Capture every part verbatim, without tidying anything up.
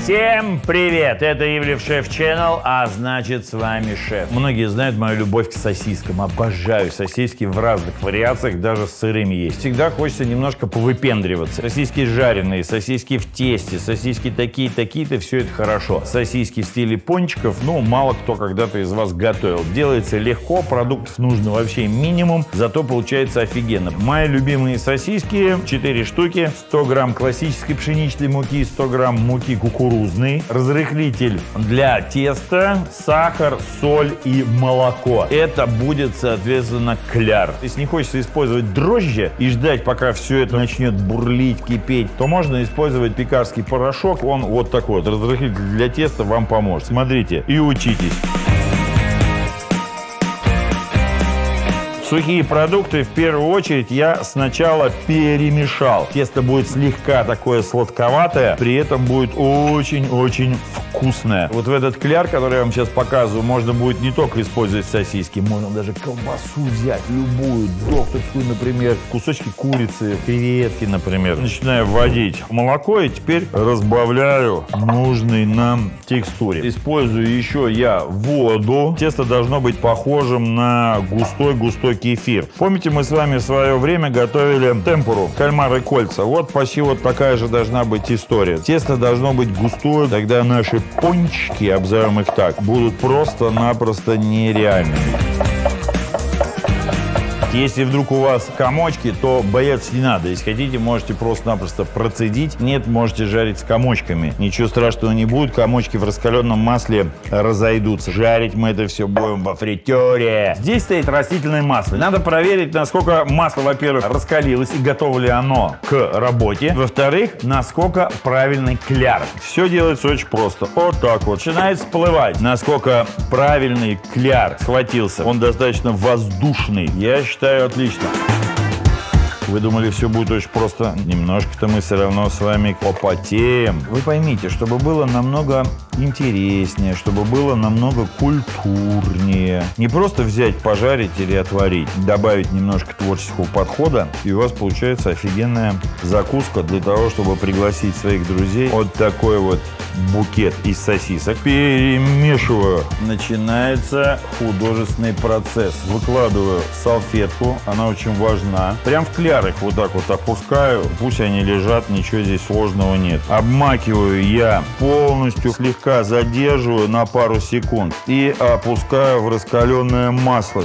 Всем привет! Это Ивлев Шеф Channel, а значит с вами шеф. Многие знают мою любовь к сосискам. Обожаю сосиски в разных вариациях, даже с сырыми есть. Всегда хочется немножко повыпендриваться. Сосиски жареные, сосиски в тесте, сосиски такие-такие-то, все это хорошо. Сосиски в стиле пончиков, ну, мало кто когда-то из вас готовил. Делается легко, продуктов нужно вообще минимум, зато получается офигенно. Мои любимые сосиски, четыре штуки, сто грамм классической пшеничной муки, сто грамм муки кукурузной, разрыхлитель для теста, сахар, соль и молоко. Это будет, соответственно, кляр. Если не хочется использовать дрожжи и ждать, пока все это начнет бурлить, кипеть, то можно использовать пекарский порошок. Он вот такой вот, разрыхлитель для теста вам поможет. Смотрите и учитесь. Сухие продукты в первую очередь я сначала перемешал. Тесто будет слегка такое сладковатое, при этом будет очень-очень вкусное. Вот в этот кляр, который я вам сейчас показываю, можно будет не только использовать сосиски, можно даже колбасу взять, любую, докторскую, например, кусочки курицы, креветки, например. Начинаю вводить молоко и теперь разбавляю нужной нам текстуре. Использую еще я воду. Тесто должно быть похожим на густой-густой кефир. Помните, мы с вами в свое время готовили темпуру, кальмары кольца. Вот почти вот такая же должна быть история. Тесто должно быть густое, тогда наши пончики, обзовем их так, будут просто-напросто нереальными. Если вдруг у вас комочки, то бояться не надо. Если хотите, можете просто-напросто процедить. Нет, можете жарить с комочками. Ничего страшного не будет. Комочки в раскаленном масле разойдутся. Жарить мы это все будем во фритере. Здесь стоит растительное масло. Надо проверить, насколько масло, во-первых, раскалилось и готово ли оно к работе. Во-вторых, насколько правильный кляр. Все делается очень просто. Вот так вот. Начинает всплывать. Насколько правильный кляр схватился. Он достаточно воздушный. Я считаю, Считаю, отлично. Вы думали, все будет очень просто? Немножко-то мы все равно с вами попотеем. Вы поймите, чтобы было намного интереснее, чтобы было намного культурнее. Не просто взять, пожарить или отварить. Добавить немножко творческого подхода, и у вас получается офигенная закуска для того, чтобы пригласить своих друзей. Вот такой вот букет из сосисок. Перемешиваю. Начинается художественный процесс. Выкладываю салфетку, она очень важна. Прям в кляр их вот так вот опускаю. Пусть они лежат, ничего здесь сложного нет. Обмакиваю я полностью, слегка задерживаю на пару секунд и опускаю в раскаленное масло.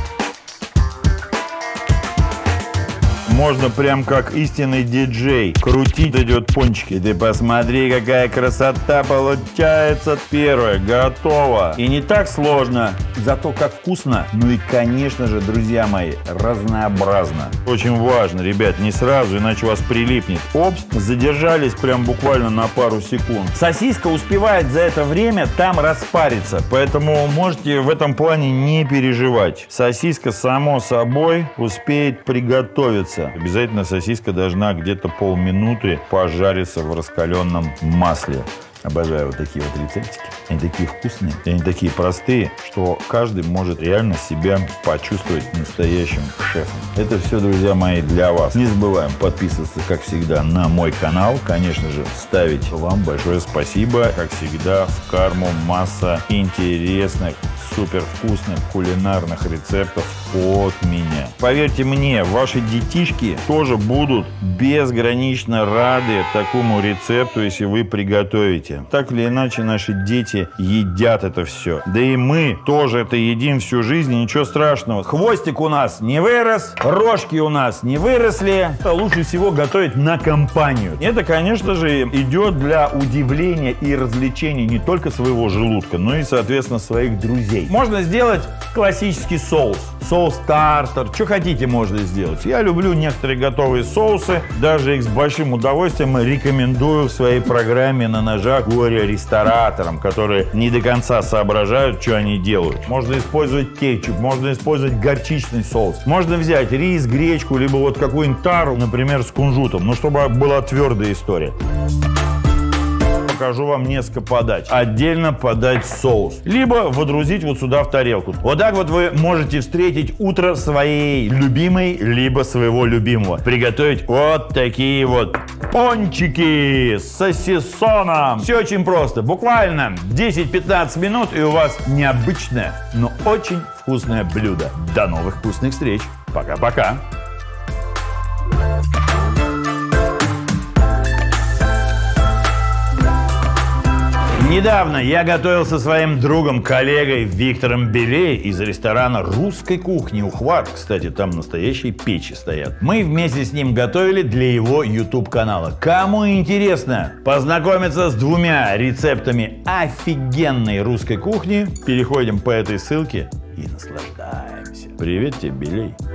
Можно прям как истинный диджей крутить идет пончики. Ты посмотри, какая красота получается. Первое, готово. И не так сложно, зато как вкусно. Ну и, конечно же, друзья мои, разнообразно. Очень важно, ребят, не сразу, иначе у вас прилипнет. Опс, задержались прям буквально на пару секунд. Сосиска успевает за это время там распариться, поэтому можете в этом плане не переживать. Сосиска, само собой, успеет приготовиться. Обязательно сосиска должна где-то полминуты пожариться в раскаленном масле. Обожаю вот такие вот рецептики. Они такие вкусные, они такие простые, что каждый может реально себя почувствовать настоящим шефом. Это все, друзья мои, для вас. Не забываем подписываться, как всегда, на мой канал. Конечно же, ставить вам большое спасибо. Как всегда, в карму масса интересных, супер вкусных кулинарных рецептов от меня. Поверьте мне, ваши детишки тоже будут безгранично рады такому рецепту, если вы приготовите. Так или иначе, наши дети едят это все. Да и мы тоже это едим всю жизнь, и ничего страшного. Хвостик у нас не вырос, рожки у нас не выросли. Это лучше всего готовить на компанию. Это, конечно же, идет для удивления и развлечения не только своего желудка, но и, соответственно, своих друзей. Можно сделать классический соус. Соус тартар, что хотите можно сделать. Я люблю некоторые готовые соусы, даже их с большим удовольствием рекомендую в своей программе на ножах горе-рестораторам, которые не до конца соображают, что они делают. Можно использовать кетчуп, можно использовать горчичный соус. Можно взять рис, гречку, либо вот какую-нибудь тару, например, с кунжутом, но чтобы была твердая история. покажу вам несколько подач. Отдельно подать соус. Либо водрузить вот сюда в тарелку. Вот так вот вы можете встретить утро своей любимой, либо своего любимого. Приготовить вот такие вот пончики с сосисоном. Все очень просто. Буквально десять-пятнадцать минут, и у вас необычное, но очень вкусное блюдо. До новых вкусных встреч. Пока-пока. Недавно я готовил со своим другом, коллегой Виктором Белей из ресторана русской кухни «Ухват». Кстати, там настоящие печи стоят. Мы вместе с ним готовили для его YouTube-канала. Кому интересно познакомиться с двумя рецептами офигенной русской кухни, переходим по этой ссылке и наслаждаемся. Привет тебе, Белей.